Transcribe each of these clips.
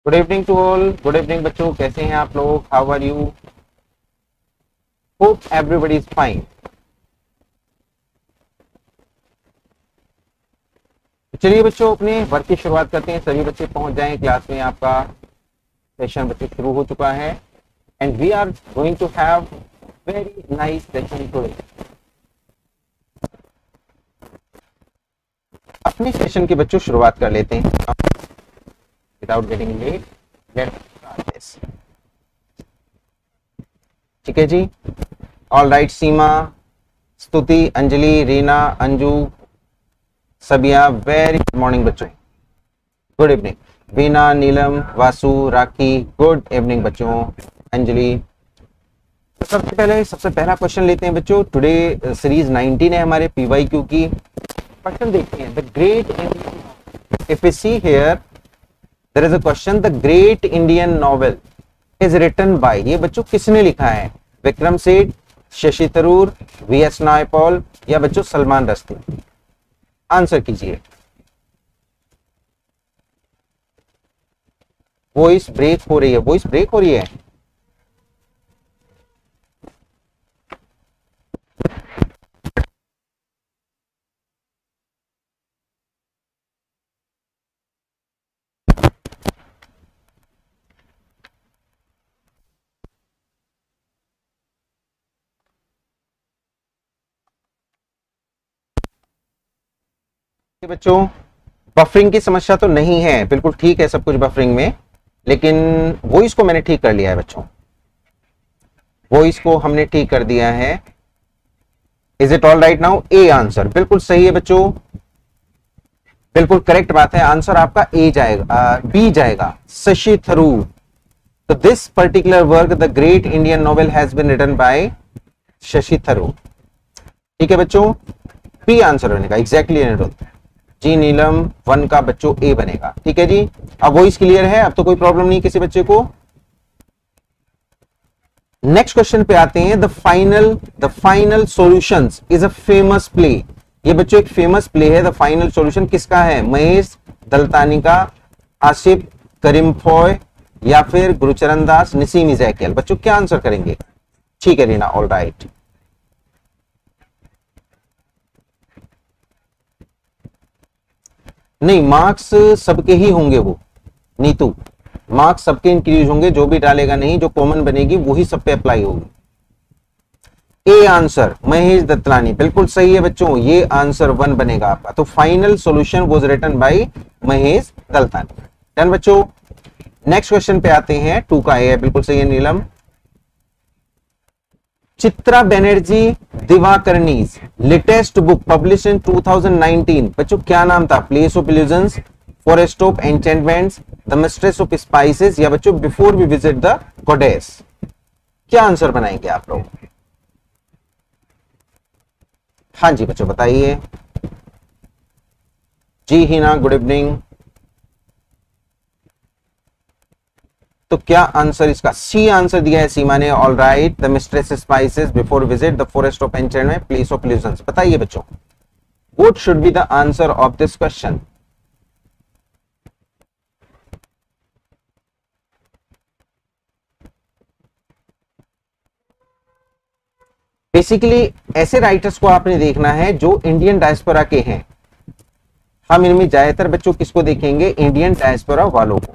Good evening to all. Good evening बच्चों, कैसे हैं आप लोग? How are you? Hope everybody is fine. चलिए बच्चों, अपने वर्क की शुरुआत करते हैं। सभी बच्चे पहुंच जाएं क्लास में। आपका सेशन बच्चे शुरू हो चुका है and we are going to have very nice session today. अपने सेशन की बच्चों शुरुआत कर लेते हैं without getting late. Let's start this. ठीक है जी। All right, Seema, Stuti, Anjali, Reena, Anju, Sabiya, very good morning बच्चों। Good evening. Veena, Neelam, Vasu, Rakhi, good evening बच्चों। अंजलि, तो सबसे पहला क्वेश्चन लेते हैं बच्चों। टुडे सीरीज 19 है हमारे PYQ की। क्वेश्चन देखते हैं। The great Indian, if we see here there is a question, the great Indian novel is written by, ये बच्चों किसने लिखा है? विक्रम सेठ, शशि थरूर, VS नायपॉल या बच्चों सलमान रश्दी? आंसर कीजिए। वॉइस ब्रेक हो रही है, वॉइस ब्रेक हो रही है। बच्चों, बफरिंग की समस्या तो नहीं है, बिल्कुल ठीक है सब कुछ बफरिंग में, लेकिन वॉइस को मैंने ठीक कर लिया है बच्चों। वॉइस को हमने ठीक कर दिया है। Is it all right now? A answer बिल्कुल सही है बच्चों, बिल्कुल करेक्ट बात है। आंसर आपका ए जाएगा, बी जाएगा, शशि थरूर। तो this particular work, the great Indian novel, has been written by Shashi Tharoor. ठीक है बच्चों, बी आंसर बनेगा एग्जैक्टली। जी नीलम, 1 का बच्चों ए बनेगा। ठीक है जी। अब वॉइस क्लियर है, अब तो कोई प्रॉब्लम नहीं किसी बच्चे को। नेक्स्ट क्वेश्चन पे आते हैं। The final solutions is a famous play. ये बच्चों एक फेमस प्ले है। द फाइनल सॉल्यूशन किसका है? महेश दलतानी का, आसिफ करीमफॉय या फिर गुरुचरण दास, नसीम इजैकियल? बच्चों क्या आंसर करेंगे? ठीक है रीना, ऑल राइट। नहीं, मार्क्स सबके ही होंगे वो नीतू, मार्क्स सबके इंक्रीज होंगे। जो भी डालेगा नहीं, जो कॉमन बनेगी वही सब पे अप्लाई होगी। ए आंसर महेश दत्तलानी बिल्कुल सही है बच्चों, ये आंसर 1 बनेगा आपका। तो final solution was written by Mahesh Dattani. Done बच्चों। नेक्स्ट क्वेश्चन पे आते हैं। 2 का ए है, बिल्कुल सही है Neelam. Chitra Banerjee Divakaruni's latest book publish in 2019, बच्चों क्या नाम था? Place of illusions, forest of enchantments, the mistress of spices या बच्चों before we visit the goddess? क्या आंसर बनाएंगे आप लोग? हाँ जी बच्चों बताइए। जी हिना, गुड इवनिंग। तो क्या आंसर इसका? सी आंसर दिया है सीमा ने। All right, the mistress spices, before visit the forest of enchantment, place of illusions. बताइए बच्चों, what should be the answer of this question? Basically ऐसे राइटर्स को आपने देखना है जो इंडियन डायस्पोरा के हैं। हम इनमें ज्यादातर बच्चों किसको देखेंगे? इंडियन डायस्पोरा वालों को।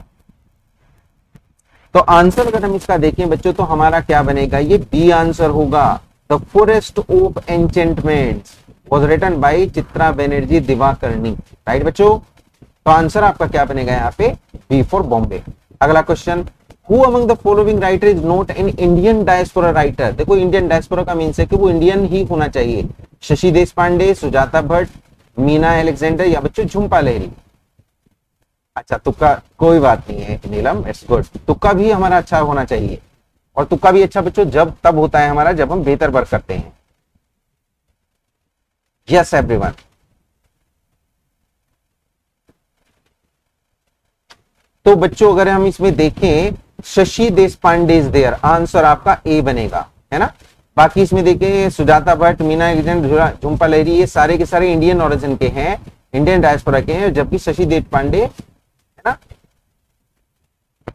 तो आंसर अगर हम इसका देखें बच्चों तो हमारा क्या बनेगा? ये बी आंसर होगा। The forest of enchantments was written by Chitra Banerjee Divakaruni. Right बच्चों, तो आंसर आपका क्या बनेगा यहाँ पे? B for Bombay. अगला question, who among the following writer is not an Indian diaspora writer? देखो इंडियन डायस्पोरा का मीन्स है कि वो इंडियन ही होना चाहिए। शशि देशपांडे, सुजाता भट्ट, मीना अलेक्जेंडर या बच्चों झुम्पा लाहिरी? अच्छा तुक्का, कोई बात नहीं है नीलम, इट्स गुड। तुक्का भी हमारा अच्छा होना चाहिए, और तुक्का भी अच्छा बच्चों जब तब होता है हमारा जब हम बेहतर वर्क करते हैं। Yes everyone. तो बच्चों अगर हम इसमें देखें, Shashi Deshpande is there, answer आपका ए बनेगा, है ना। बाकी इसमें देखें सुजाता भट्ट, मीना अलेक्जेंडर, झुम्पा लाहिरी, ये सारे के सारे इंडियन ओरिजिन के हैं, इंडियन डायस्पोरा के हैं, जबकि शशि देशपांडे, है ना,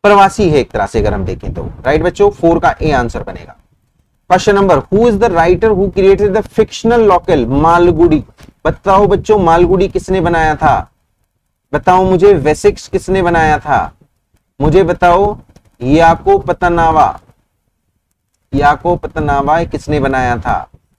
प्रवासी है एक तरह से अगर हम देखें तो। राइट बच्चों, 4 का ए आंसर बनेगा। Question number, who is the writer who created the fictional local Malgudi? बताओ बच्चों, मालगुडी किसने बनाया था? बताओ मुझे, वेसिक्स किसने बनाया था? मुझे बताओ, याको पतनावा, याको पतनावा किसने बनाया था?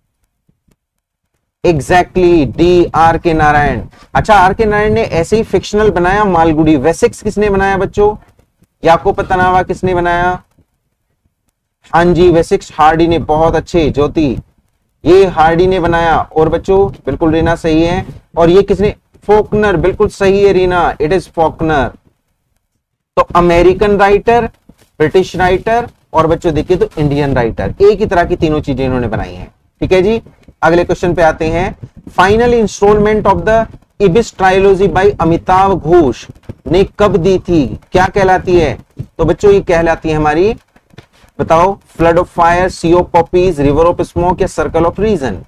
Exactly D, are K Narayan. अच्छा, आर के नारायण ने ऐसे ही फिक्शनल बनाया मालगुडी। वेसिक्स किसने बनाया बच्चों? याको पतनावा किसने बनाया? हाँ जी, वेसिक्स हार्डी ने। बहुत अच्छे ज्योति, ये हार्डी ने बनाया। और बच्चों बिल्कुल रीना सही है। और ये किसने? फोकनर, बिल्कुल सही है रीना, इट इज फोकनर। तो अमेरिकन राइटर, ब्रिटिश राइटर और बच्चों देखिए तो इंडियन राइटर, एक ही तरह की तीनों चीजें इन्होंने बनाई हैं। ठीक है जी, अगले क्वेश्चन पे आते हैं। Final installment of the Ibis trilogy by Amitabh Ghosh ने कब दी थी? क्या कहलाती है? तो बच्चों ये कहलाती है हमारी, बताओ, flood of fire, sea of poppies, river of smoke या सर्कल ऑफ रीजन?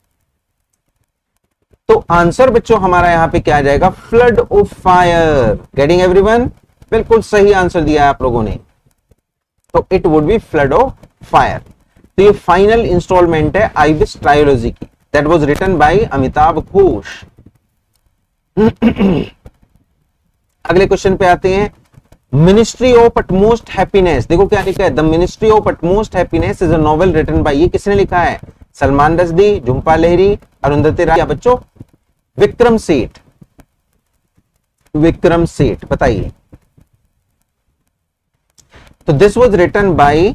तो आंसर बच्चों हमारा यहां पे क्या आ जाएगा? Flood of fire. Getting everyone? बिल्कुल सही आंसर दिया है आप लोगों ने। तो it would be flood of fire. तो ये फाइनल इंस्टॉलमेंट है आइबिस ट्रायोलॉजी की, that was written by Amitabh Ghosh. अगले क्वेश्चन पे आते हैं। मिनिस्ट्री ऑफ अटमोस्ट हैप्पीनेस, देखो क्या लिखा है, the ministry of utmost happiness is a novel written by, ये किसने लिखा है? सलमान रश्दी, झुम्पा लाहिरी, अरुंधति राय या बच्चों विक्रम सेठ? विक्रम सेठ, बताइए। तो this was written by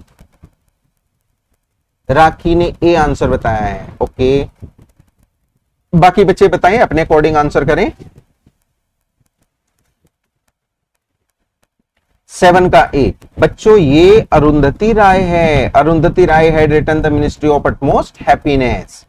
Rakhi ने ए आंसर बताया है। ओके, बाकी बच्चे बताएं, अपने अकॉर्डिंग आंसर करें। 7 का ए बच्चों, ये अरुंधति राय है। Arundhati Roy had written the ministry of utmost happiness.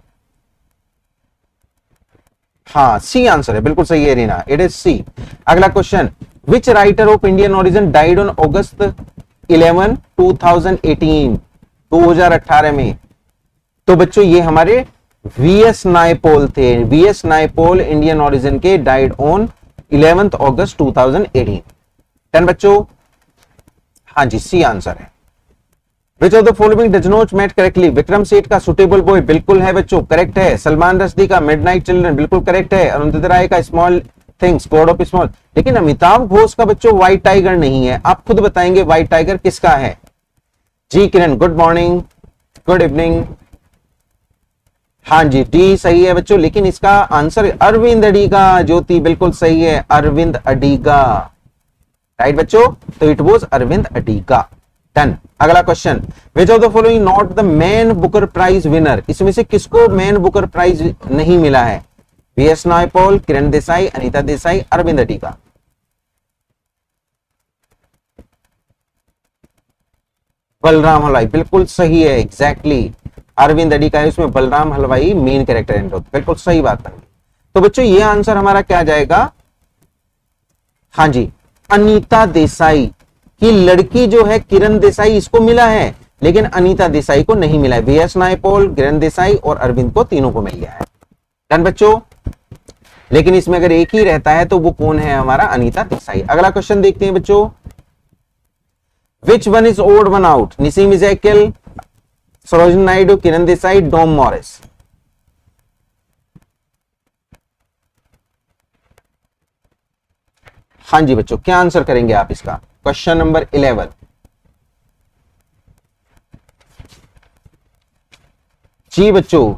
हाँ, सी आंसर है, बिल्कुल सही है रीना, इट इज सी। अगला question, which writer of Indian origin died on August 11, 2018, 2018 में? तो बच्चों ये हमारे वीएस नायपॉल थे। वीएस नायपॉल इंडियन ओरिजिन के, डाइड ऑन 11 अगस्त 2018। 10 बच्चों, हाँ जी, सी आंसर है। Which of the following does not match correctly? Vikram Seth का सुटेबल बॉय बिल्कुल है बच्चों, करेक्ट है। सलमान रश्दी का मिडनाइट चिल्ड्रन बिल्कुल करेक्ट है। अरुंधति राय का small things, god of small. लेकिन अमिताभ घोष का बच्चों व्हाइट टाइगर नहीं है। आप खुद बताएंगे व्हाइट टाइगर किसका है? जी Kiran, good morning, good evening. हाँ जी, डी सही है बच्चों, लेकिन इसका आंसर अरविंद अडिगा। ज्योति बिल्कुल सही है, अरविंद अडिगा। राइट बच्चों, तो it was Aravind Adiga. Done. अगला question, which of the following not the Man Booker Prize winner? इसमें से किसको मैन बुकर प्राइज नहीं मिला है? वीएस नायपॉल, किरण देसाई, अनीता देसाई, अरविंद अडिगा। बलराम हलवाई, बिल्कुल सही है, एग्जैक्टली अरविंद अडिगा है, उसमें बलराम हलवाई मेन कैरेक्टर एंटर होता है। बिल्कुल सही बात है। तो बच्चों ये आंसर हमारा क्या जाएगा? हाँ जी, अनीता देसाई की लड़की जो है किरण देसाई, इसको मिला है, लेकिन अनीता देसाई को नहीं मिला है। वीएस नायपॉल, किरण देसाई और अरविंद को, तीनों को मिल गया है। डन बच्चों, लेकिन इसमें अगर एक ही रहता है तो वो कौन है? हमारा अनीता देसाई। अगला क्वेश्चन देखते हैं बच्चों, which one is odd one out? Nissim Ezekiel, Sarojini Naidu, Kiran Desai, Dom Moraes. हाँ जी बच्चों, क्या आंसर करेंगे आप इसका? Question number 11। जी बच्चों,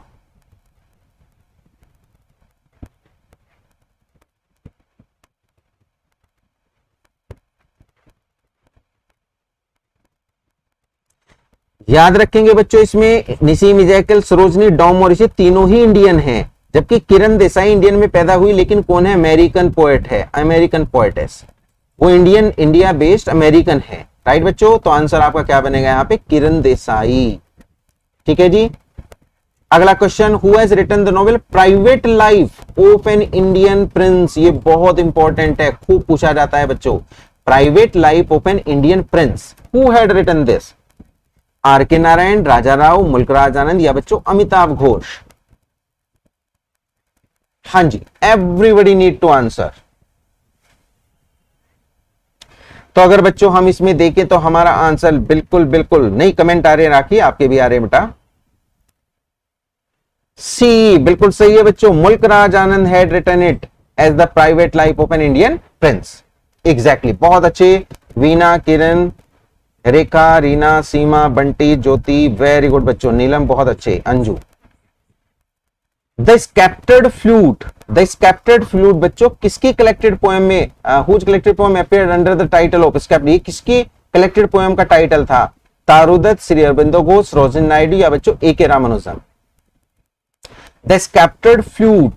याद रखेंगे बच्चों, इसमें निसीम इज़ेकियल, सरोजनी, डॉम मॉरिस ये तीनों ही इंडियन हैं, जबकि किरण देसाई इंडियन में पैदा हुई, लेकिन कौन है? अमेरिकन पोएट है, अमेरिकन पोएटेस। वो इंडिया बेस्ड अमेरिकन है। राइट बच्चों, तो आंसर आपका क्या बनेगा यहाँ पे? किरण देसाई। ठीक है जी। अगला question, who has written the novel private life of an Indian prince? ये बहुत इंपॉर्टेंट है, खूब पूछा जाता है बच्चों। Private life of an Indian prince, who had written this? R K Narayan, राजा राव, मुल्कराज आनंद या बच्चों अमिताभ घोष? हाँ जी, एवरीबडी नीड टू आंसर। तो अगर बच्चों हम इसमें देखें तो हमारा आंसर बिल्कुल बिल्कुल नहीं, कमेंट आ रहे राखी, आपके भी आ रहे बेटा, सी बिल्कुल सही है बच्चों। Mulk Raj Anand had written it as the private life of an Indian prince. Exactly, बहुत अच्छे। वीना, किरण, रेखा, रीना, सीमा, बंटी, ज्योति, वेरी गुड बच्चों। नीलम बहुत अच्छे। Anju, the sceptred flute, the sceptred flute बच्चों किसकी कलेक्टेड पोएम में, whose collected poem appeared under the title of sceptre, ये किसकी कलेक्टेड पोएम का टाइटल था? तारुदत्त, श्री अरबिंदो घोष, सरोजिनी नायडू या बच्चों AK. Ramanujan? The sceptred flute,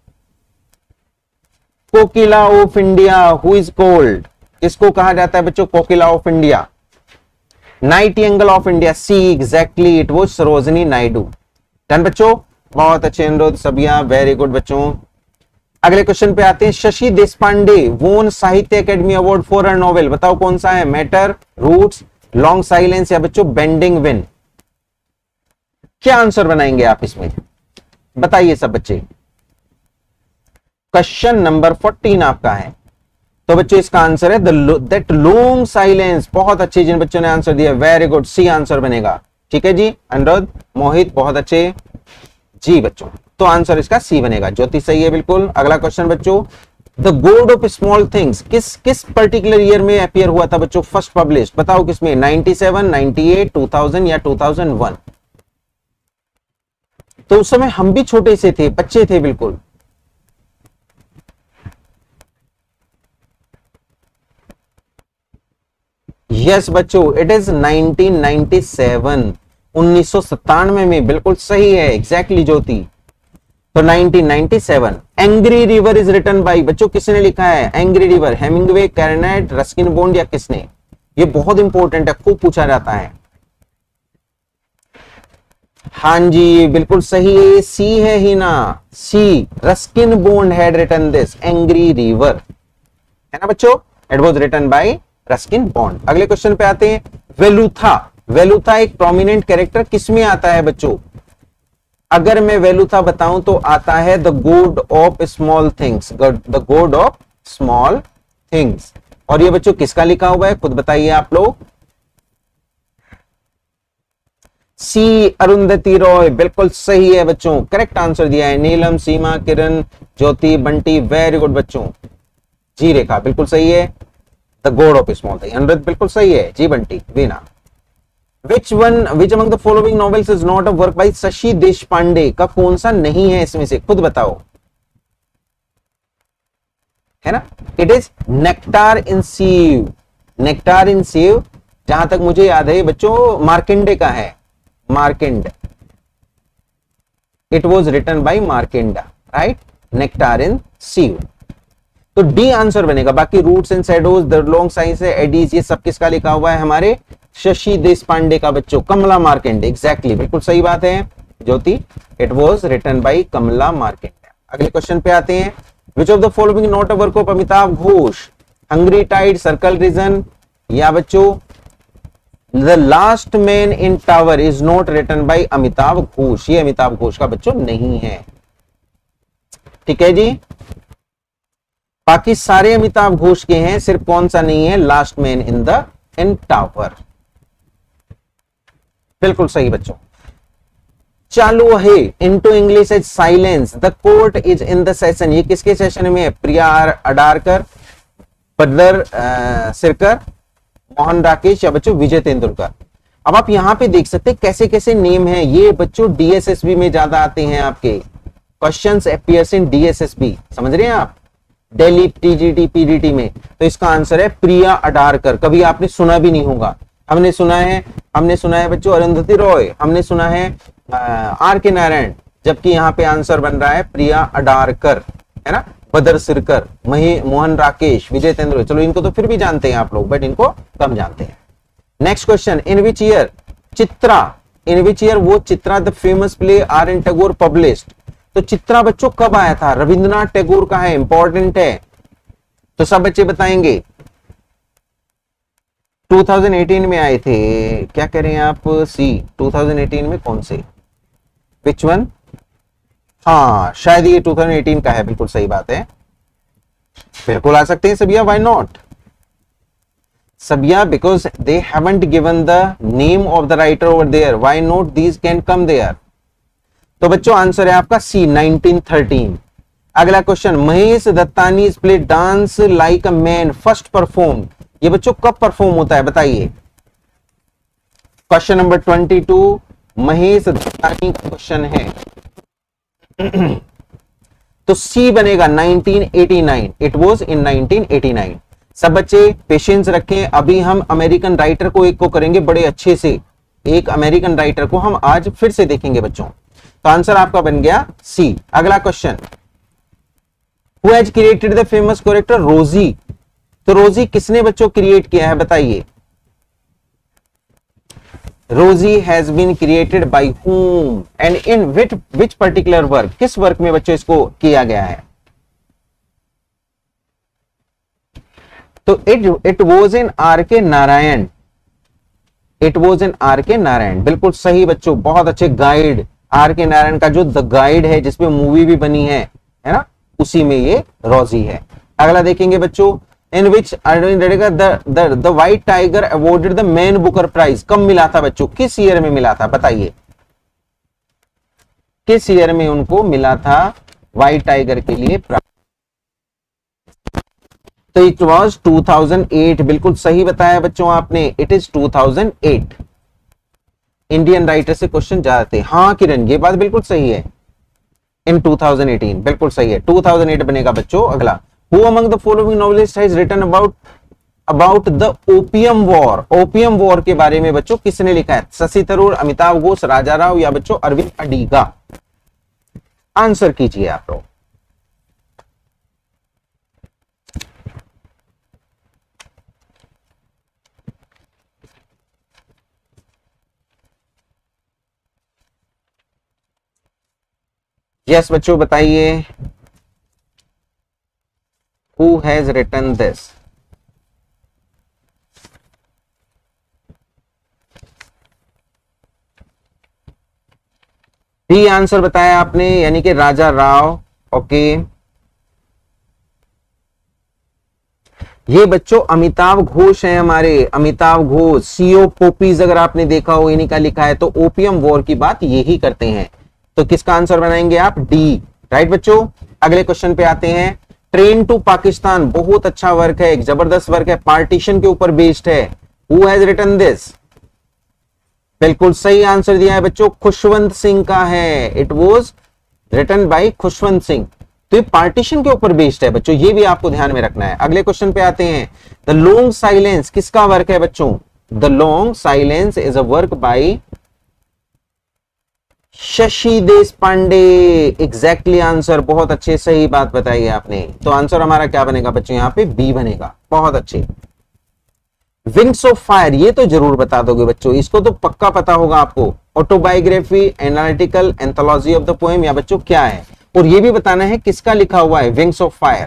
kokila of India who is called, किसको कहा जाता है बच्चों kokila of India? Nightingale of India, C exactly, it was Sarojini Naidu. Done बच्चों, बहुत अच्छे अनुरोध सबिया, वेरी गुड बच्चों। अगले क्वेश्चन पे आते हैं। Shashi Deshpande won Sahitya Akademi award for a novel, बताओ कौन सा है? मैटर, रूट्स, लॉन्ग साइलेंस या बच्चों बेंडिंग विन? क्या आंसर बनाएंगे आप इसमें, बताइए सब बच्चे। क्वेश्चन नंबर 14 आपका है, तो बच्चों इसका आंसर है दैट लॉन्ग साइलेंस। बहुत अच्छे जिन बच्चों ने आंसर दिया, वेरी गुड, सी आंसर बनेगा। ठीक है जी, अनुरोध, मोहित बहुत अच्छे जी बच्चों, तो आंसर इसका सी बनेगा। ज्योति सही है बिल्कुल। अगला क्वेश्चन बच्चों, the god of small things किस पर्टिकुलर ईयर में अपियर हुआ था बच्चों फर्स्ट पब्लिश, बताओ किसमें? 97, 98, 2000 या 2001? तो उस समय हम भी छोटे से थे, बच्चे थे बिल्कुल। यस बच्चों, इट इज 1997, 1997 में, बिल्कुल सही है, एग्जैक्टली ज्योति। तो 1997। Angry river is written by, बच्चों किसने लिखा है एंग्री रिवर? हेमिंगवे, कैरनेट, रस्किन बॉन्ड या किसने? ये बहुत इंपॉर्टेंट है, खूब पूछा जाता है। हाँ जी बिल्कुल सही है, सी है ही ना, C, Ruskin Bond had written this angry river, है ना बच्चों? It was written by Ruskin Bond. अगले क्वेश्चन पे आते हैं। वेलुथा, वेलुथा एक प्रोमिनेंट कैरेक्टर किसमें आता है बच्चों? अगर मैं वेलुथा बताऊं तो आता है the god of small things, the god of small things. और ये बच्चों किसका लिखा हुआ है, खुद बताइए आप लोग। सी, अरुंधति रॉय, बिल्कुल सही है बच्चों, करेक्ट आंसर दिया है। नीलम, सीमा, किरण, ज्योति, बंटी, वेरी गुड बच्चों। जी रेखा बिल्कुल सही है, the god of small thing. Aniruddh बिल्कुल सही है जी। Bunty, Veena, which among the following novels is not a work by Shashi Deshpande, का कौन सा नहीं है इसमें से, खुद बताओ, है ना? It is nectar in sieve, nectar in sieve जहां तक मुझे याद है बच्चों मार्केंडे का है, Markandaya, it was written by Markandaya, right? Nectar in sieve, तो डी आंसर बनेगा। बाकी roots and shadows, the long science है, एडीज, ये सब किसका लिखा हुआ है? हमारे शशि देशपांडे का बच्चों, कमला मार्केंडे, एग्जैक्टली बिल्कुल सही बात है Jyoti, it was written by Kamala Markandaya. अगले क्वेश्चन पे आते हैं। Which of the following not a work of Amitabh Ghosh? Hungry tide, circle reason या बच्चों the last man in tower is not written by Amitabh Ghosh, ये अमिताभ घोष का बच्चों नहीं है। ठीक है जी, बाकी सारे अमिताभ घोष के हैं, सिर्फ कौन सा नहीं है? लास्ट मैन इन टावर, बिल्कुल सही बच्चों। चालू है, into English as silence, the court is in the session, ये किसके सेशन में है? प्रिया अडारकर, बदलर सिरकर, मोहन राकेश या बच्चों विजय तेंदुलकर? अब आप यहां पे देख सकते हैं कैसे कैसे नेम है, ये बच्चों डीएसएसबी में ज्यादा आते हैं आपके क्वेश्चंस, अपीयर्स इन डीएसएसबी, समझ रहे हैं आप, दिल्ली टीजीटी पीडीटी में। तो इसका आंसर है प्रिया अडारकर, कभी आपने सुना भी नहीं होगा। हमने सुना है बच्चों अरुंधति रॉय, हमने सुना है आर के नारायण, जबकि यहाँ पे आंसर बन रहा है प्रिया अडारकर, है ना? बदर सिरकर, मोहन राकेश, विजय तेंदुलकर, चलो इनको तो फिर भी जानते हैं आप लोग, बट इनको कम जानते हैं। Next question, in which year Chitra, in which year वो Chitra the famous play R N Tagore published, तो चित्रा बच्चों कब आया था? रविंद्रनाथ टैगोर का है, इंपॉर्टेंट है, तो सब बच्चे बताएंगे। 2018 में आए थे, क्या कह रहे हैं आप? सी, 2018 में कौन से, विच वन? हाँ शायद ये 2018 का है, बिल्कुल सही बात है, बिल्कुल आ सकते हैं सभी, why not. Sabia, because they haven't given the name of the writer over there. Why not these can come there? तो बच्चों आंसर है आपका सी 1913। अगला question, Mahesh Dattani play dance like a man first perform, ये बच्चों कब परफॉर्म होता है बताइए। क्वेश्चन नंबर 22 महेश दत्तानी का क्वेश्चन है। तो सी बनेगा 1989, इट वॉज इन 1989। सब बच्चे पेशेंस रखें, अभी हम अमेरिकन राइटर को एक को करेंगे बड़े अच्छे से, एक अमेरिकन राइटर को हम आज फिर से देखेंगे बच्चों। तो आंसर आपका बन गया सी। अगला question, who has created the famous character Rosie, तो रोजी किसने बच्चों क्रिएट किया है बताइए। Rosie has been created by whom and in which particular work, किस वर्क में बच्चों इसको किया गया है। तो it was in R K Narayan, it was in R K Narayan, बिल्कुल सही बच्चों, बहुत अच्छे गाइड। आर के नारायण का जो द गाइड है जिसपे मूवी भी बनी है ना, उसी में ये रोजी है। अगला देखेंगे बच्चों, in which the white tiger awarded the Man Booker Prize, कब मिला था बच्चों, किस ईयर में मिला था बताइए, किस ईयर में उनको मिला था व्हाइट टाइगर के लिए प्राइज। तो इट वॉज 2008, बिल्कुल सही बताया बच्चों आपने, इट इज 2008। इंडियन राइटर से क्वेश्चन जाते हैं। हाँ किरण, ये बात बिल्कुल सही है, इन 2018, बिल्कुल सही है, 2008 बनेगा बच्चों। अगला, who among the following novelist has written about the opium war, opium war के बारे में बच्चों किसने लिखा है। शशि थरूर, अमिताभ घोष, राजा राव या बच्चों अरविंद अडिगा। आंसर कीजिए आप लोग। यस बच्चों बताइए, who has written this. B answer बताया आपने, यानी कि राजा राव। ओके, ये बच्चों अमिताभ घोष हैं हमारे, अमिताभ घोष, सीओ पोपीज अगर आपने देखा हो, इन्हीं का लिखा है। तो ओपियम वॉर की बात यही करते हैं। तो किसका आंसर बनाएंगे आप, डी, राइट बच्चों। अगले क्वेश्चन पे आते हैं, ट्रेन टू पाकिस्तान बहुत अच्छा वर्क है, एक जबरदस्त वर्क है, पार्टीशन के ऊपर बेस्ड है। हु हैज रिटन दिस, बिल्कुल सही आंसर दिया है बच्चों, खुशवंत सिंह का है, it was written by Khushwant Singh. तो ये पार्टीशन के ऊपर बेस्ड है बच्चों, ये भी आपको ध्यान में रखना है। अगले क्वेश्चन पे आते हैं, द लॉन्ग साइलेंस किसका वर्क है बच्चों, the long silence is a work by Shashi Deshpande. Exactly answer, बहुत अच्छे सही बात बताई है आपने। तो आंसर हमारा क्या बनेगा बच्चों, यहाँ पे बी बनेगा, बहुत अच्छे। विंग्स ऑफ फायर, ये तो जरूर बता दोगे बच्चों, इसको तो पक्का पता होगा आपको। Autobiography, analytical, anthology of the poem या बच्चों क्या है, और ये भी बताना है किसका लिखा हुआ है विंग्स ऑफ फायर।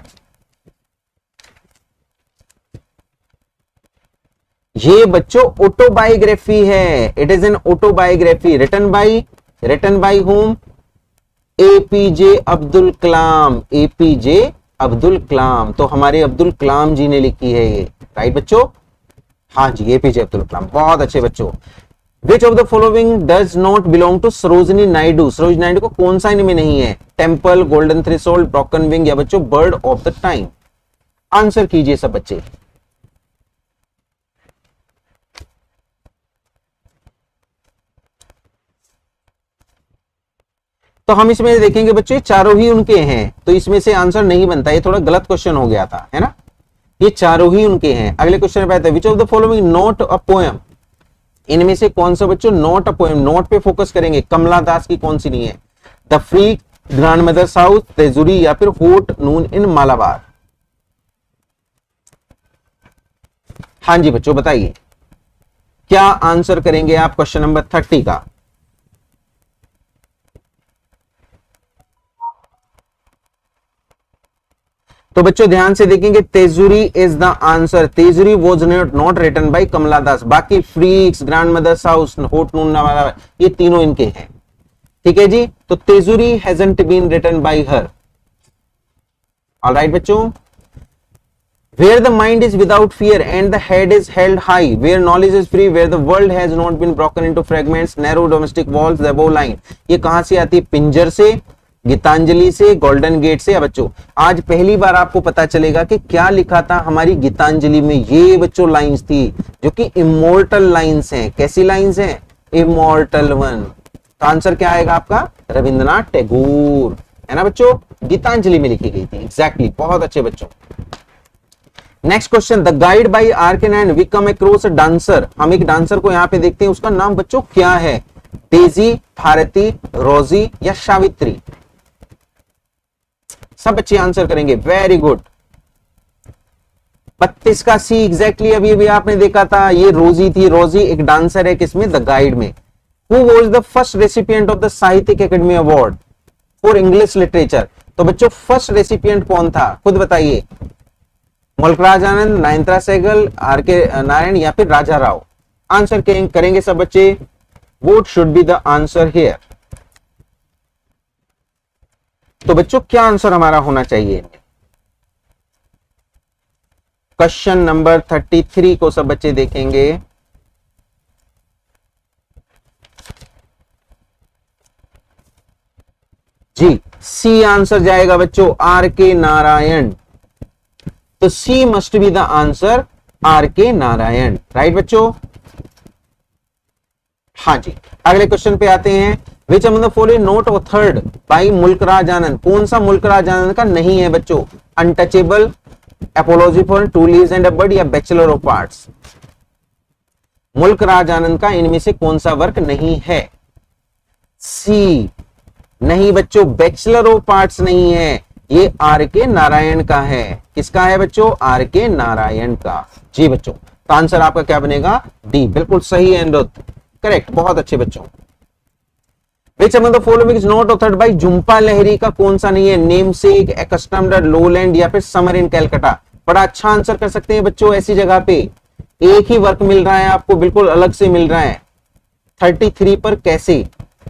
ये बच्चों ऑटोबायोग्राफी है, it is an autobiography written by whom, APJ Abdul Kalam, APJ Abdul Kalam. तो हमारे अब्दुल कलाम जी ने लिखी है ये, राइट बच्चों। हाँ जी, एपीजे अब्दुल कलाम, बहुत अच्छे बच्चों। Which of the following does not belong to Sarojini Naidu, Sarojini Naidu को कौन सा इनमें नहीं है, temple, golden threshold, broken wing या बच्चों bird of the time. Answer कीजिए सब बच्चे। तो हम इसमें देखेंगे बच्चों चारों ही उनके हैं, तो इसमें से आंसर नहीं बनता, ये थोड़ा गलत क्वेश्चन हो गया था, है ना। ये चारों ही उनके हैं। अगले क्वेश्चन पे आता है, which of the following not a poem, इनमें से कौन सा बच्चों नॉट अ पोएम, नॉट पे फोकस करेंगे, कमला दास की कौन सी नहीं है, the free grandmother south, Jejuri या फिर होट नून इन मालाबार। हाँ जी बच्चों बताइए, क्या आंसर करेंगे आप क्वेश्चन नंबर 30 का। तो बच्चों ध्यान से देखेंगे, Jejuri is the answer, Jejuri was not written by Kamala Das. बाकी फ्रीक्स, ग्रैंड मदर साउथ, होट नून वाला, ये तीनों इनके हैं, ठीक है जी। तो Jejuri hasn't been written by her. Alright बच्चों, Where the mind is without fear and the head is held high, where knowledge is free, where the world has not been broken into fragments, narrow domestic walls, the above line. ये कहां से आती है? पिंजर से, गीतांजलि से, golden gate से। बच्चों आज पहली बार आपको पता चलेगा कि क्या लिखा था हमारी गीतांजलि में। ये बच्चों लाइंस थी जो कि इमोर्टल लाइंस हैं। कैसी लाइंस हैं? Immortal one. तो आंसर क्या आएगा आपका? रविंद्रनाथ टैगोर, है ना बच्चों, गीतांजलि में लिखी गई थी। एग्जैक्टली, बहुत अच्छे बच्चों। Next question, the guide by RK and we come across a dancer. हम एक डांसर को यहाँ पे देखते हैं, उसका नाम बच्चों क्या है? डेजी, भारती, रोजी या सावित्री? सब बच्चे आंसर करेंगे। Very good. 32 का सी एग्जैक्टली अभी अभी आपने देखा था, ये रोजी थी। रोजी एक डांसर है किसमें? द गाइड में। Who was the first recipient of the साहित्यिक academy award for English literature? तो बच्चों फर्स्ट रेसिपिएंट कौन था? खुद बताइए। मुल्कराज आनंद, नयनतारा सहगल, आर के नारायण या फिर राजा राव? आंसर करेंगे सब बच्चे। What should be the answer here? तो बच्चों क्या आंसर हमारा होना चाहिए? क्वेश्चन नंबर 33 को सब बच्चे देखेंगे। जी, सी आंसर जाएगा बच्चों, आर के नारायण। तो C must be the answer, R K Narayan. Right बच्चों? हाँ जी, अगले क्वेश्चन पे आते हैं। विच among the following not authored bye Mulk Raj आनंद? कौन सा मुल्कराज आनंद का नहीं है बच्चों? Untouchable, apiology for to leaves and a bird या बैचलर ऑफ आर्ट्स? मुल्कराज आनंद का इनमें से कौन सा वर्क नहीं है? सी नहीं बच्चों, बैचलर ऑफ आर्ट्स नहीं है, ये आर के नारायण का है। किसका है बच्चों? आर के नारायण का। जी बच्चों, तो आंसर आपका क्या बनेगा? डी। बिल्कुल सही है अनिरुद्ध, करेक्ट, बहुत अच्छे बच्चों। Which among the following is not authored by Jhumpa Lahiri का कौन सा नहीं है? नेमसेक, एक्स्टम्ड, लोलैंड या फिर समर इन कैलकाटा? बड़ा अच्छा आंसर कर सकते हैं बच्चों। ऐसी जगह पे एक ही वर्क मिल रहा है आपको, बिल्कुल अलग से मिल रहा है। 33 पर कैसे?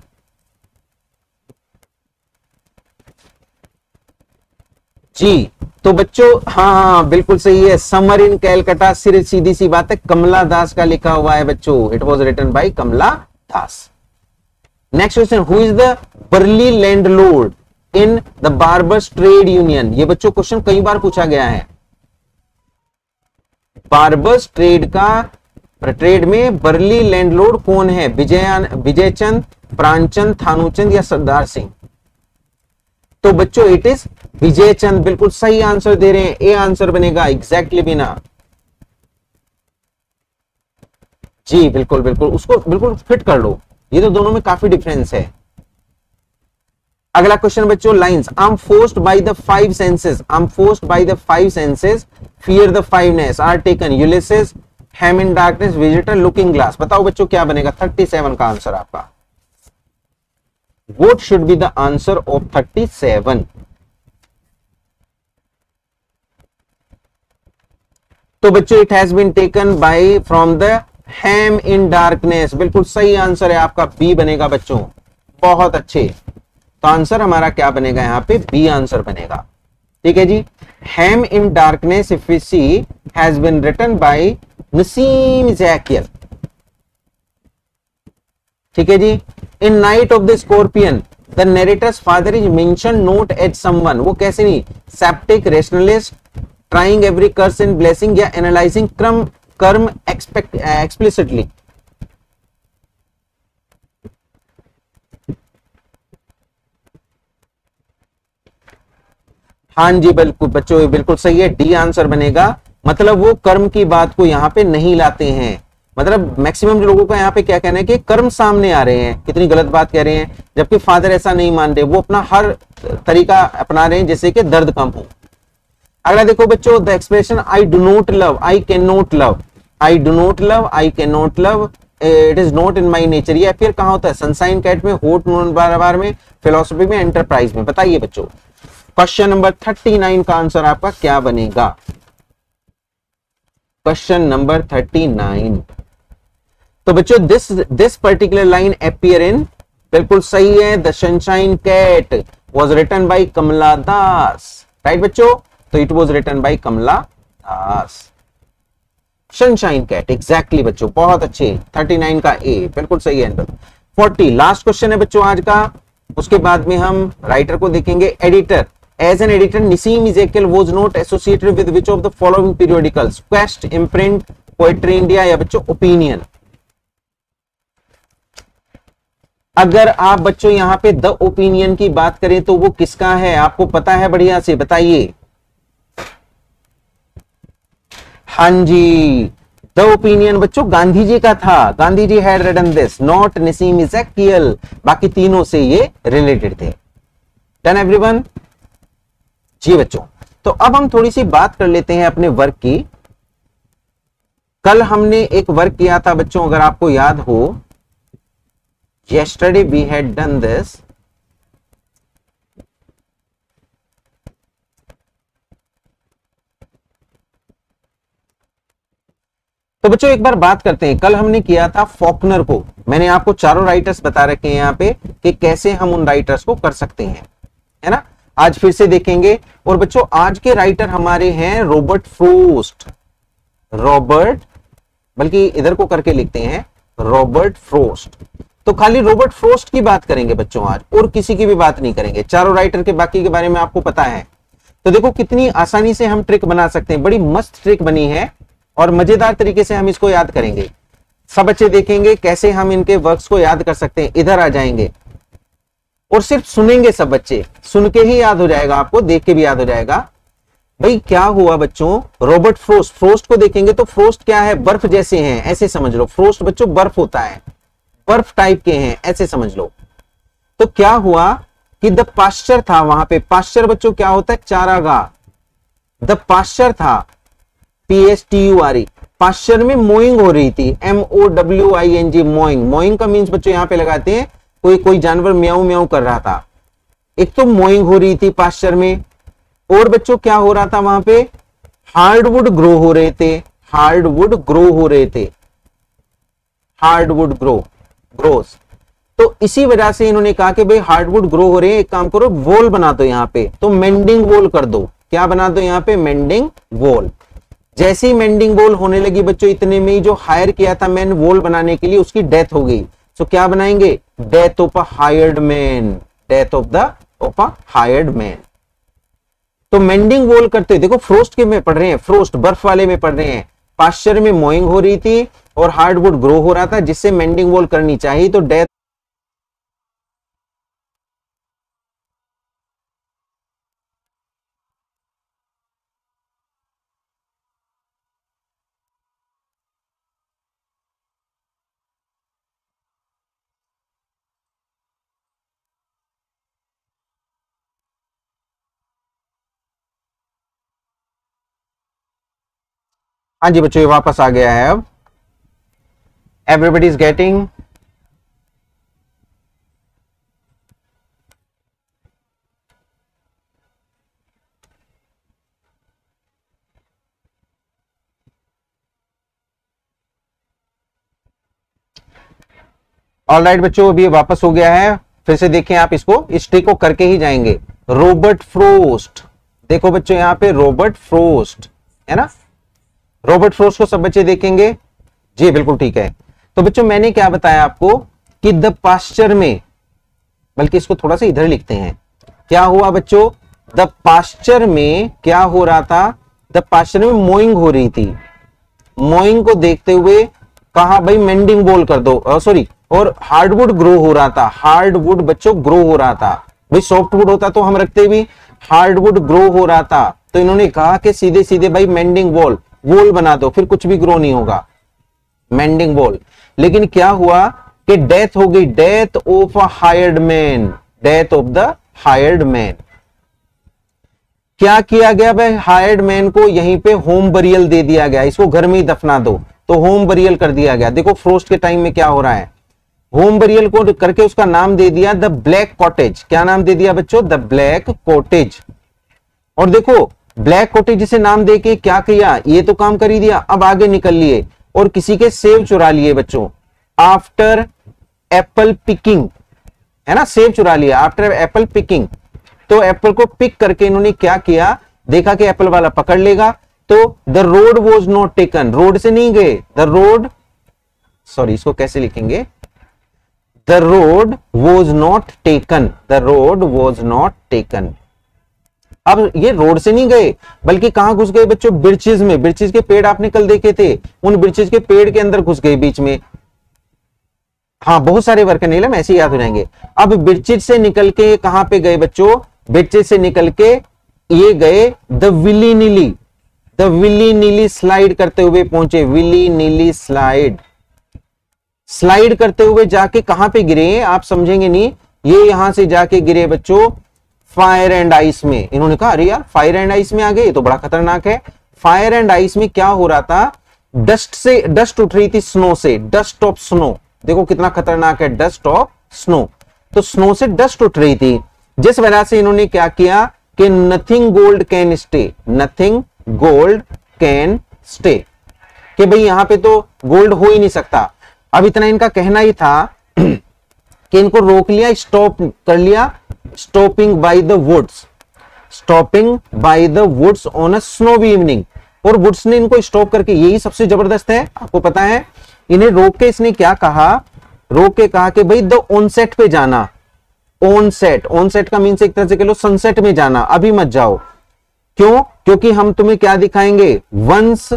जी तो बच्चों हाँ बिल्कुल सही है, समर इन कैलकाटा। सिर्फ सीधी सी बात है, कमला दास का लिखा हुआ है बच्चों। It was written by Kamala Das. Next question, who is the burly landlord in the barber's trade union? ये बच्चों क्वेश्चन कई बार पूछा गया है। बार्बर्स ट्रेड में बर्ली लैंडलॉर्ड कौन है? विजयचंद, प्राणचंद, थानूचंद या सरदार सिंह? तो बच्चों इट इज विजयचंद। बिल्कुल सही आंसर दे रहे हैं, ए आंसर बनेगा एग्जैक्टली बिना। जी बिल्कुल बिल्कुल, उसको बिल्कुल फिट कर लो, ये तो दोनों में काफी डिफरेंस है। अगला क्वेश्चन बच्चों, lines. I am forced by the 5 senses, I am forced by the 5 senses, fear the 5नेस are taken, Ulysses, ham in darkness, visitor, looking glass. बताओ बच्चों क्या बनेगा? 37 का आंसर आपका। What should be the answer of 37? तो बच्चों it has been taken by from the ham in darkness। बिल्कुल सही आंसर है आपका, बी बनेगा बच्चों। बहुत अच्छे। तो आंसर हमारा क्या बनेगा यहाँ पे? बी आंसर बनेगा। ठीक है जी। ham in darkness if we see has been written by Naseem Ezekiel. ठीक है जी। In night of the scorpion the narrator's father is mention note as someone. वो कैसे नहीं? Sceptic, rationalist, trying every curse in blessing या एनालाइजिंग कर्म एक्सप्लिसिटली? हाँ जी बिल्कुल बच्चों, बिल्कुल सही है, डी आंसर बनेगा। मतलब वो कर्म की बात को यहाँ पे नहीं लाते हैं। मतलब मैक्सिमम लोगों का यहाँ पे क्या कहना है कि कर्म सामने आ रहे हैं, कितनी गलत बात कह रहे हैं, जबकि फादर ऐसा नहीं मान रहे, वो अपना हर तरीका अपना रहे हैं जिससे कि दर्द कम हो। अगला देखो बच्चों, the expression I do not love, I can not love, I do not love, I can not love, it is not in my nature, ये फिर कहाँ होता है? सनशाइन कैट में, होट नून बार में, फिलोसफी में, एंटरप्राइज में। बताइए बच्चों, क्वेश्चन नंबर 39 का आंसर आपका क्या बनेगा? Question number 39। तो बच्चों this particular line appear in, बिल्कुल सही है, the sunshine cat was written by Kamala Das. Right बच्चों, तो it was written by Kamala sunshine cat, exactly बच्चों, बहुत अच्छे। 39 का ए बिल्कुल सही है। 40 लास्ट क्वेश्चन है बच्चों आज का, उसके बाद में हम राइटर को देखेंगे। Editor, as an editor Nissim Ezekiel was not associated with which of the following periodicals? Quest, Imprint, Poetry India या बच्चों ओपिनियन? अगर आप बच्चों यहां पे द ओपिनियन की बात करें तो वो किसका है, आपको पता है? बढ़िया से बताइए। हाँ जी, द ओपिनियन बच्चों गांधी जी का था। Gandhi ji had written this, not Nissim Ezekiel. बाकी तीनों से ये रिलेटेड थे। Done everyone? जी बच्चों, तो अब हम थोड़ी सी बात कर लेते हैं अपने वर्क की। कल हमने एक वर्क किया था बच्चों, अगर आपको याद हो, yesterday we had done this। तो बच्चों एक बार बात करते हैं, कल हमने किया था फॉकनर को। मैंने आपको चारों राइटर्स बता रखे हैं यहाँ पे कि कैसे हम उन राइटर्स को कर सकते हैं, है ना। आज फिर से देखेंगे। और बच्चों आज के राइटर हमारे हैं रॉबर्ट फ्रोस्ट। रॉबर्ट, बल्कि इधर को करके लिखते हैं रॉबर्ट फ्रोस्ट। तो खाली रॉबर्ट फ्रोस्ट की बात करेंगे बच्चों आज, और किसी की भी बात नहीं करेंगे। चारों राइटर के बाकी के बारे में आपको पता है। तो देखो कितनी आसानी से हम ट्रिक बना सकते हैं, बड़ी मस्त ट्रिक बनी है और मजेदार तरीके से हम इसको याद करेंगे। सब बच्चे देखेंगे कैसे हम इनके वर्क्स को याद कर सकते हैं। इधर आ जाएंगे और सिर्फ सुनेंगे, सब बच्चे सुन के ही याद हो जाएगा, आपको देख के भी याद हो जाएगा। भाई क्या हुआ बच्चों, रॉबर्ट फ्रोस्ट, फ्रोस्ट को देखेंगे तो फ्रोस्ट क्या है, बर्फ जैसे हैं, ऐसे समझ लो। फ्रोस्ट बच्चों बर्फ होता है, बर्फ टाइप के हैं, ऐसे समझ लो। तो क्या हुआ कि द पास्चर था वहां पे। पास्चर बच्चों क्या होता है, चारागाह। द पास्चर था, PSTURE। पास्चर में मोइंग हो रही थी, MOWING, मोइंग। मोइंग का मीन्स बच्चों यहां पे लगाते हैं कोई जानवर म्याऊ म्याऊ कर रहा था। एक तो मोइंग हो रही थी पास्चर में, और बच्चों क्या हो रहा था वहां पे, हार्डवुड ग्रो हो रहे थे। हार्डवुड ग्रो हो रहे थे, हार्डवुड ग्रोस। तो इसी वजह से इन्होंने कहा कि भाई हार्डवुड ग्रो हो रहे हैं, एक काम करो वॉल बना दो यहां पे। तो मेंडिंग वॉल कर दो। क्या बना दो यहां पे, मेंडिंग वॉल। जैसे ही मेंडिंग वॉल होने लगी बच्चों, इतने में ही जो हायर किया था मैन वॉल बनाने के लिए, उसकी डेथ हो गई। तो क्या बनाएंगे, death of a hired man. Death of a hired man. तो मेंडिंग वॉल करते, देखो फ्रोस्ट के में पढ़ रहे हैं, फ्रोस्ट बर्फ वाले में पढ़ रहे हैं। पास्चर में मोइंग हो रही थी और हार्डवुड ग्रो हो रहा था, जिससे मेंडिंग वॉल करनी चाहिए। तो डेथ, हाँ जी बच्चों ये वापस आ गया है। अब एवरीबडी इज गेटिंग। ऑलराइट बच्चों, अभी वापस हो गया है। फिर से देखें आप इसको, इस ट्रिक को करके ही जाएंगे। रॉबर्ट फ्रोस्ट, देखो बच्चों यहाँ पे रॉबर्ट फ्रोस्ट है ना। रॉबर्ट फ्रोस्ट को सब बच्चे देखेंगे जी, बिल्कुल ठीक है। तो बच्चों मैंने क्या बताया आपको कि द पास्चर में, बल्कि इसको थोड़ा सा इधर लिखते हैं। क्या हुआ बच्चों, द पास्चर में क्या हो रहा था, द पास्चर में मोइंग हो रही थी। मोइंग को देखते हुए कहा भाई मेंडिंग वॉल कर दो, सॉरी, और हार्डवुड ग्रो हो रहा था। हार्डवुड बच्चों ग्रो हो रहा था, भाई सॉफ्टवुड होता तो हम रखते भी, हार्डवुड ग्रो हो रहा था। तो इन्होंने कहा कि सीधे सीधे भाई मेंडिंग वॉल, वॉल बना दो, फिर कुछ भी ग्रो नहीं होगा, मेंडिंग वॉल। लेकिन क्या हुआ कि डेथ हो गई, death of a hired man. Death of the hired man. क्या किया गया भाई, हायर्ड मैन को यहीं पे होम बरियल दे दिया गया, इसको घर में ही दफना दो। तो होम बरियल कर दिया गया। देखो फ्रोस्ट के टाइम में क्या हो रहा है, होम बरियल को करके उसका नाम दे दिया द ब्लैक कॉटेज। क्या नाम दे दिया बच्चों, द ब्लैक कॉटेज। और देखो ब्लैक कॉटेज जिसे नाम देके क्या किया, ये तो काम कर ही दिया। अब आगे निकल लिए और किसी के सेब चुरा लिए बच्चों। आफ्टर एप्पल पिकिंग, है ना, सेब चुरा लिया आफ्टर एप्पल पिकिंग। तो एप्पल को पिक करके इन्होंने क्या किया, देखा कि एप्पल वाला पकड़ लेगा, तो the road was not taken, road से नहीं गए, द रोड, सॉरी इसको कैसे लिखेंगे, the road was not taken, the road was not taken. अब ये रोड से नहीं गए बल्कि कहां घुस गए बच्चों, बिर्चेज में। बिर्चेज के पेड़ आपने कल देखे थे, उन बिर्चेज के पेड़ के अंदर घुस गए बीच में। हाँ, बहुत सारे वर्क है नीलम, ऐसे याद हो जाएंगे। अब बिर्चेज से निकल के कहां पे गए बच्चों, बिर्चेज से निकल के ये गए the willy nilly, the willy nilly slide करते हुए पहुंचे, विली नीली स्लाइड, स्लाइड करते हुए जाके कहां पे गिरे आप समझेंगे नहीं, ये यहां से जाके गिरे बच्चों फायर एंड आइस में। इन्होंने कहा अरे यार फायर एंड आइस में आ गए, ये तो बड़ा खतरनाक है। फायर एंड आइस में क्या हो रहा था, डस्ट से, डस्ट उठ रही थी स्नो से, डस्ट ऑफ स्नो, देखो कितना खतरनाक है, डस्ट ऑफ स्नो। तो स्नो से डस्ट उठ रही थी, जिस वजह से इन्होंने क्या किया कि nothing gold can stay, nothing gold can stay, कि भाई यहां पे तो गोल्ड हो ही नहीं सकता। अब इतना इनका कहना ही था कि इनको रोक लिया, स्टॉप कर लिया, stopping by the woods, stopping by the woods on a snowy evening. और वुड्स ने इनको स्टॉप करके, यही सबसे जबरदस्त है, आपको पता है, इन्हें रोक के इसने क्या कहा, रोक के कहा कि भाई द ऑनसेट पे जाना, ऑनसेट, ऑनसेट का मीन्स एक तरह से कह लो सनसेट में जाना, अभी मत जाओ। क्यों, क्योंकि हम तुम्हें क्या दिखाएंगे, वंस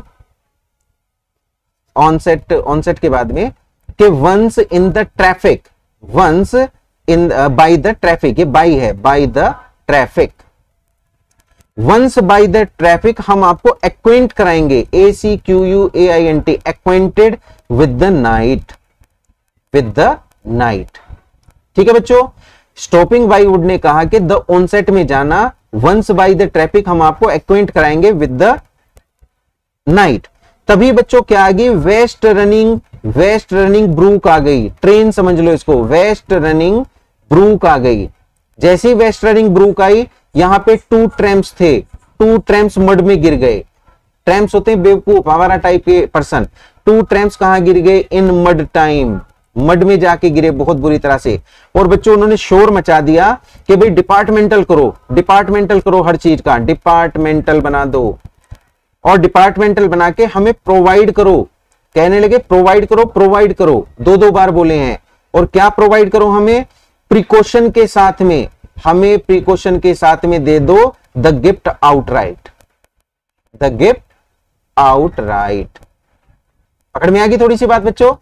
ऑनसेट, ऑनसेट के बाद में कि once in the traffic, once in by the traffic, ये बाय है, by the traffic, once by the traffic हम आपको एक्वेंट कराएंगे, ACQUAINT, acquainted with the night, with the night. ठीक है बच्चों, स्टॉपिंग बाय वुड ने कहा कि द ऑनसेट में जाना, वंस बाय द ट्रैफिक हम आपको एक्वेंट कराएंगे विद द नाइट। तभी बच्चों क्या आ गई, west running, west running brook आ गई, ट्रेन समझ लो इसको, वेस्ट रनिंग ब्रूक आ गई। जैसे ही वेस्ट रनिंग ब्रूक आई, यहां पे 2 ट्रैम्प्स थे, 2 ट्रैम्प्स मड में गिर गए। ट्रैम्प्स होते हैं बेवकूफ, आवारा टाइप के पर्सन। 2 ट्रैम्प्स कहां गिर गए, इन मड टाइम, मड में जाके गिरे बहुत बुरी तरह से। और बच्चों उन्होंने शोर मचा दिया कि भाई डिपार्टमेंटल करो, डिपार्टमेंटल करो, हर चीज का डिपार्टमेंटल बना दो, और डिपार्टमेंटल बना के हमें प्रोवाइड करो। कहने लगे प्रोवाइड करो, प्रोवाइड करो, 2 बार बोले हैं। और क्या प्रोवाइड करो, हमें प्रिकॉशन के साथ में, हमें प्रिकॉशन के साथ में दे दो the gift outright, the gift outright. पकड़ में आ गई थोड़ी सी बात बच्चों।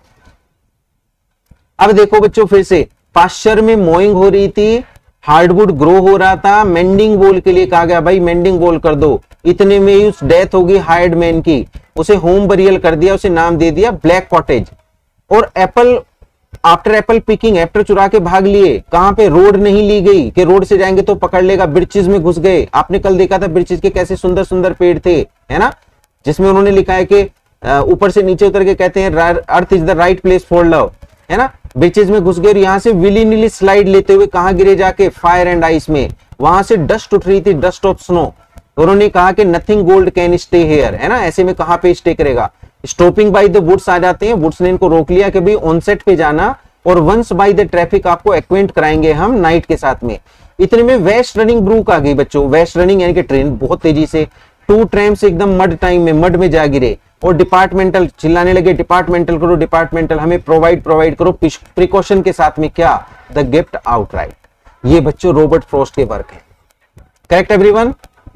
अब देखो बच्चों फिर से, पास्चर में मोइंग हो रही थी, हार्डवुड ग्रो हो रहा था, मेंडिंग बोल के लिए कहा गया भाई मेंडिंग बोल कर दो। इतने में ही डेथ होगी हायर्ड मैन की, उसे होम बरियल कर दिया, उसे नाम दे दिया ब्लैक कॉटेज। और apple, after apple picking, apple चुरा के भाग लिए, कहां पे, रोड नहीं ली गई कि रोड से जाएंगे तो पकड़ लेगा, बिर्चेज में घुस गए। आपने कल देखा था बिर्चेज के कैसे सुंदर सुंदर पेड़ थे, है ना, जिसमें उन्होंने लिखा है कि ऊपर से नीचे उतर के कहते हैं earth is the right place for love, है ना। बिर्चेज में घुस गए और यहां से विली नीली स्लाइड लेते हुए कहां गिरे, जाके फायर एंड आइस में। वहां से डस्ट उठ रही थी, डस्ट ऑफ स्नो। उन्होंने कहा कि nothing gold can stay here, है ना, ऐसे में कहां पे स्टे करेगा। स्टॉपिंग बाय द वुड्स आ जाते हैं, वुड्स ने इनको रोक लिया कि भाई ऑनसेट पे जाना, और वंस बाय द ट्रैफिक आपको एक्वेंट कराएंगे हम नाइट के साथ में। इतने में वेस्ट रनिंग ब्रूक आ गई बच्चों, वेस्ट रनिंग यानी कि ट्रेन बहुत तेजी से, 2 ट्रैम्स एकदम मड टाइम में, मड में जा गिरे। और डिपार्टमेंटल चिल्लाने लगे, डिपार्टमेंटल करो, डिपार्टमेंटल, हमें प्रोवाइड करो प्रिकॉशन के साथ में, क्या, द गिफ्ट आउटराइट। ये बच्चों रॉबर्ट फ्रॉस्ट के वर्क है। करेक्ट एवरीवन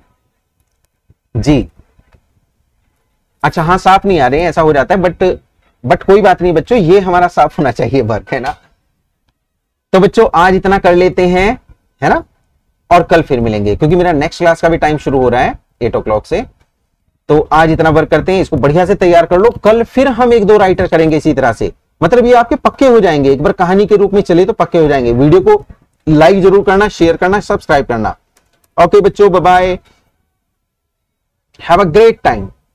जी। अच्छा हाँ, साफ नहीं आ रहे हैं, ऐसा हो जाता है, बट कोई बात नहीं बच्चों, ये हमारा साफ होना चाहिए वर्क, है ना। तो बच्चों आज इतना कर लेते हैं, है ना, और कल फिर मिलेंगे, क्योंकि मेरा नेक्स्ट क्लास का भी टाइम शुरू हो रहा है 8 o'clock से। तो आज इतना वर्क करते हैं, इसको बढ़िया से तैयार कर लो। कल फिर हम 1-2 राइटर करेंगे इसी तरह से, मतलब ये आपके पक्के हो जाएंगे, एक बार कहानी के रूप में चले तो पक्के हो जाएंगे। वीडियो को लाइक जरूर करना, शेयर करना, सब्सक्राइब करना। ओके बच्चों, bye bye, have a great time.